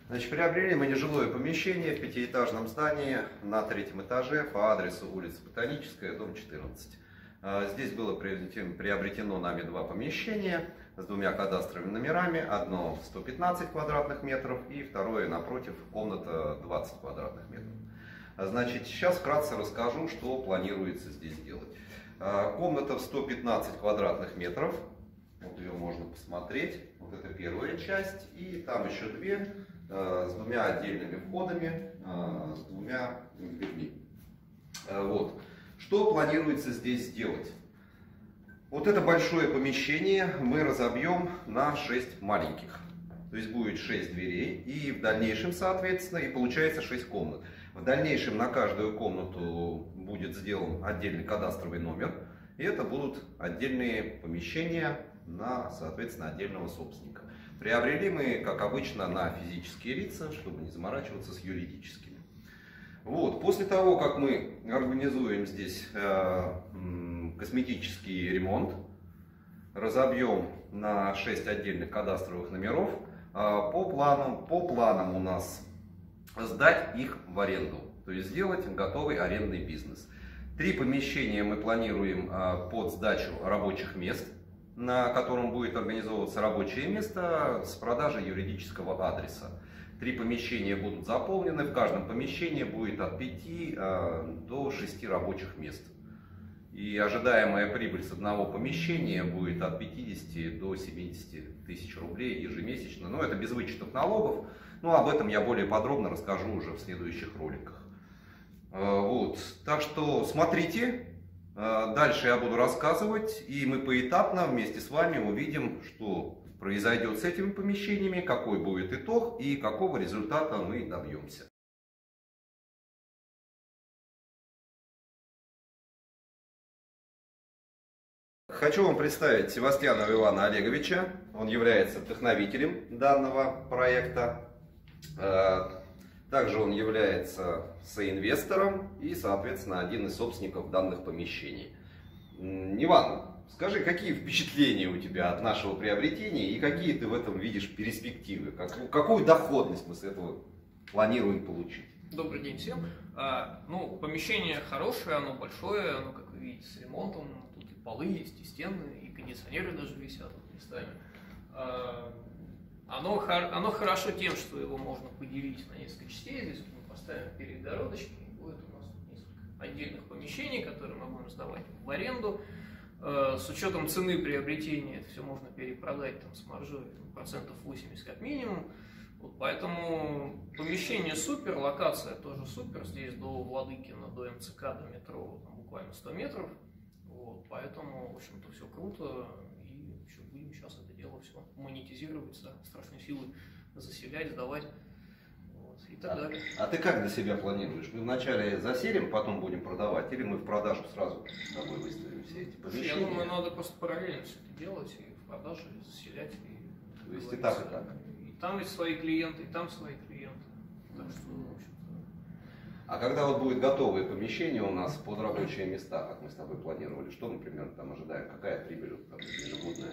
Значит, приобрели мы нежилое помещение в пятиэтажном здании на третьем этаже по адресу улица Ботаническая, дом 14. Здесь было приобретено нами два помещения с двумя кадастровыми номерами. Одно 115 квадратных метров и второе напротив, комната 20 квадратных метров. Значит, сейчас вкратце расскажу, что планируется здесь делать. Комната в 115 квадратных метров. Вот ее можно посмотреть. Вот это первая часть. И там еще две с двумя отдельными входами, с двумя дверьми. Вот. Что планируется здесь сделать? Вот это большое помещение мы разобьем на 6 маленьких. То есть будет 6 дверей. И в дальнейшем, соответственно, и получается 6 комнат. В дальнейшем на каждую комнату будет сделан отдельный кадастровый номер. И это будут отдельные помещения на, соответственно, отдельного собственника. Приобрели мы, как обычно, на физические лица, чтобы не заморачиваться с юридическими. Вот. После того, как мы организуем здесь косметический ремонт, разобьем на 6 отдельных кадастровых номеров, по планам у нас сдать их в аренду, то есть сделать готовый арендный бизнес. 3 помещения мы планируем под сдачу рабочих мест, на котором будет организовываться рабочее место с продажей юридического адреса. 3 помещения будут заполнены, в каждом помещении будет от 5 до 6 рабочих мест. И ожидаемая прибыль с одного помещения будет от 50 до 70 тысяч рублей ежемесячно. Но это без вычетов налогов. Но об этом я более подробно расскажу уже в следующих роликах. Вот. Так что смотрите. Дальше я буду рассказывать, и мы поэтапно вместе с вами увидим, что произойдет с этими помещениями, какой будет итог и какого результата мы добьемся. Хочу вам представить Севастьянова Ивана Олеговича. Он является вдохновителем данного проекта. Также он является соинвестором и, соответственно, один из собственников данных помещений. Иван, скажи, какие впечатления у тебя от нашего приобретения и какие ты в этом видишь перспективы? Какую доходность мы с этого планируем получить? Добрый день всем. Ну, помещение хорошее, оно большое, оно, как вы видите, с ремонтом. Тут и полы есть, и стены, и кондиционеры даже висят местами. Оно хорошо тем, что его можно поделить на несколько частей. Здесь мы поставим перегородочки, и будет у нас несколько отдельных помещений, которые мы будем сдавать в аренду. С учетом цены приобретения это все можно перепродать там, с маржой процентов 80 как минимум. Вот, поэтому помещение супер, локация тоже супер. Здесь до Владыкина, до МЦК, до метро там, буквально 100 метров. Вот, поэтому, в общем-то, все круто. И еще будем сейчас это дело все монетизировать, со страшной силой заселять, сдавать. Вот, и так далее. А ты как для себя планируешь? Мы вначале заселим, потом будем продавать, или мы в продажу сразу с тобой выставим все эти помещения? Я думаю, надо просто параллельно все это делать, и в продаже, и заселять. И, то есть и так, и так. И там есть свои клиенты, и там свои клиенты. Так что, в общем-то... А когда вот будет готовое помещение у нас под рабочие места, как мы с тобой планировали, что мы примерно там ожидаем? Какая прибыль там, ежегодная?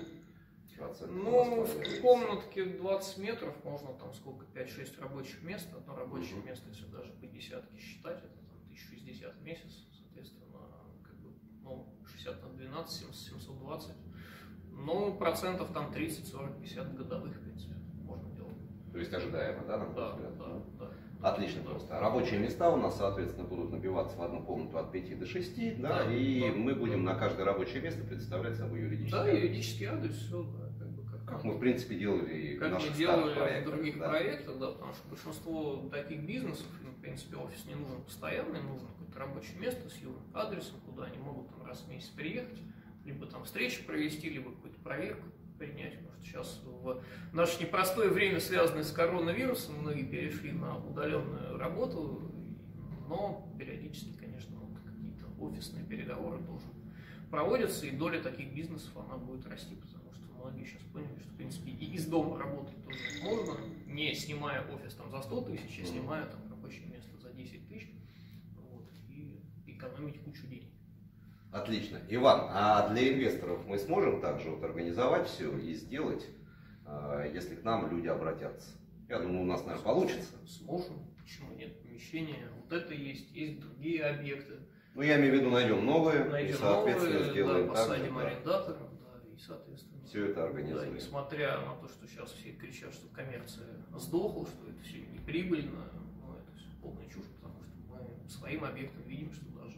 Ну, в комнатке 20 метров можно там сколько, 5-6 рабочих мест. Одно рабочее место, если даже по десятке считать, это там 1060 в месяц, соответственно, как бы, ну, 60 на 12, 720. Ну, процентов там 30, 40, 50 годовых, в принципе, можно делать. То есть ожидаемо, да, на Да, взгляд? да. Отлично просто. Рабочие места у нас, соответственно, будут набиваться в одну комнату от 5 до 6, да, и мы будем на каждое рабочее место представлять собой юридический адрес. Да, юридический адрес, все, да, как мы, в принципе, делали как в наших мы делали проектах, в других да. проектах, да, потому что большинство таких бизнесов, в принципе, офис не нужен постоянно, им нужно какое-то рабочее место с юрным адресом, куда они могут там, раз в месяц приехать, либо там встречи провести, либо какую-то проверку принять. Потому что сейчас в наше непростое время, связанное с коронавирусом, многие перешли на удаленную работу, но периодически, конечно, вот какие-то офисные переговоры тоже проводятся, и доля таких бизнесов она будет расти, потому что многие сейчас поняли, что в принципе и из дома работать тоже можно, не снимая офис там за 100 тысяч, а снимая там рабочее место за 10 тысяч, вот, и экономить кучу денег. Отлично. Иван, а для инвесторов мы сможем также вот организовать все и сделать, если к нам люди обратятся? Я думаю, у нас, наверное, получится. Сможем. Почему нет? Помещения. Вот это есть другие объекты. Ну, я имею в виду, найдем новые, и, соответственно, новые, сделаем да, так же, посадим да. арендаторов, да, и, соответственно, Все это организуем. да, несмотря на то, что сейчас все кричат, что коммерция сдохла, что это все неприбыльно, ну, это все полная чушь, потому что мы своим объектом видим, что даже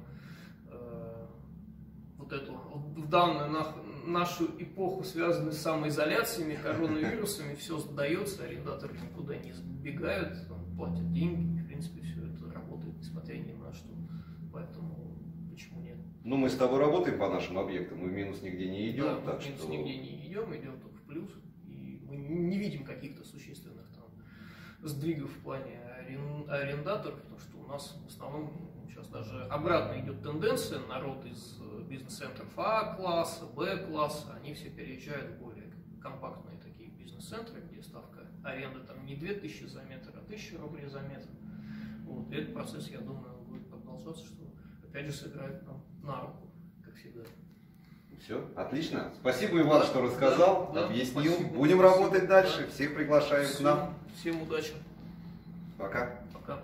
в данную нашу эпоху, связанную с самоизоляциями, коронавирусами, все сдается, арендаторы никуда не сбегают, там, платят деньги, в принципе, все это работает, несмотря ни на что. Поэтому почему нет? Ну, мы с тобой работаем по нашим объектам, мы в минус нигде не идем. Да, так в минус что... нигде не идем, идем только в плюс. И мы не видим каких-то существенных там сдвигов в плане арендаторов, потому что у нас в основном сейчас даже обратно идет тенденция, народ из бизнес-центров А-класса, Б-класса, они все переезжают в более компактные такие бизнес-центры, где ставка аренды там не 2000 за метр, а 1000 рублей за метр. Вот. И этот процесс, я думаю, будет продолжаться, что опять же сыграет нам на руку, как всегда. Все, отлично. Спасибо, Иван, что рассказал, да, объяснил. спасибо. Будем работать дальше. Всех приглашаем к нам. Всем удачи. Пока. Пока.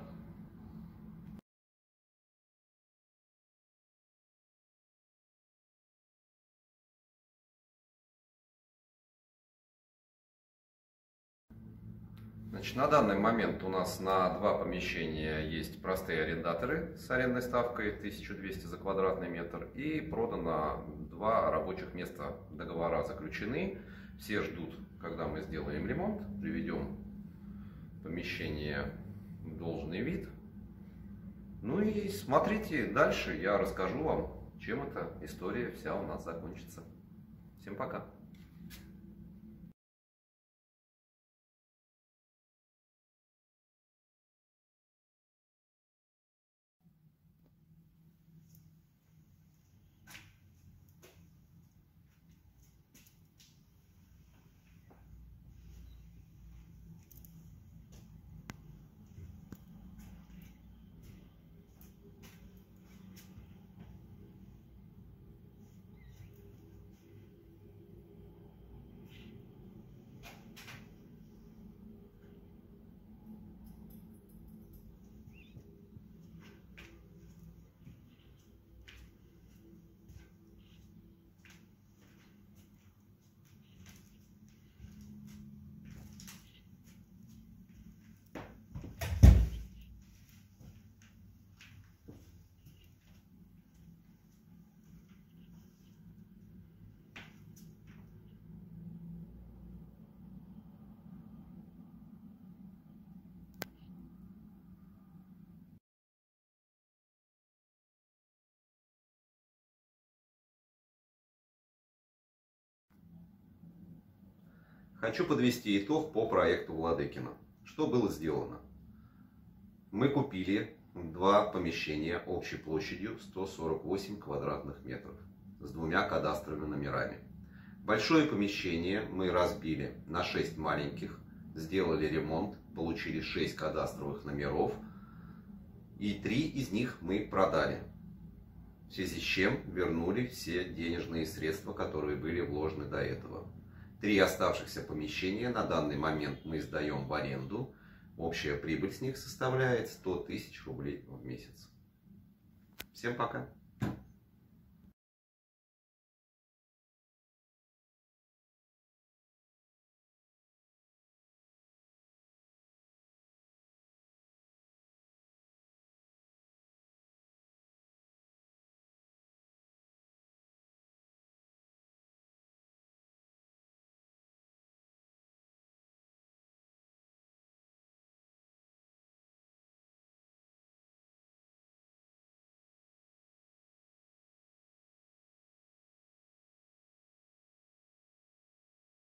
Значит, на данный момент у нас на 2 помещения есть простые арендаторы с арендной ставкой 1200 за квадратный метр, и продано 2 рабочих места. Договора заключены, все ждут, когда мы сделаем ремонт, приведем помещение в должный вид. Ну и смотрите дальше, я расскажу вам, чем эта история вся у нас закончится. Всем пока! Хочу подвести итог по проекту Владыкина. Что было сделано? Мы купили 2 помещения общей площадью 148 квадратных метров с 2 кадастровыми номерами. Большое помещение мы разбили на 6 маленьких, сделали ремонт, получили 6 кадастровых номеров, и 3 из них мы продали. В связи с чем вернули все денежные средства, которые были вложены до этого. 3 оставшихся помещения на данный момент мы сдаем в аренду. Общая прибыль с них составляет 100 000 рублей в месяц. Всем пока!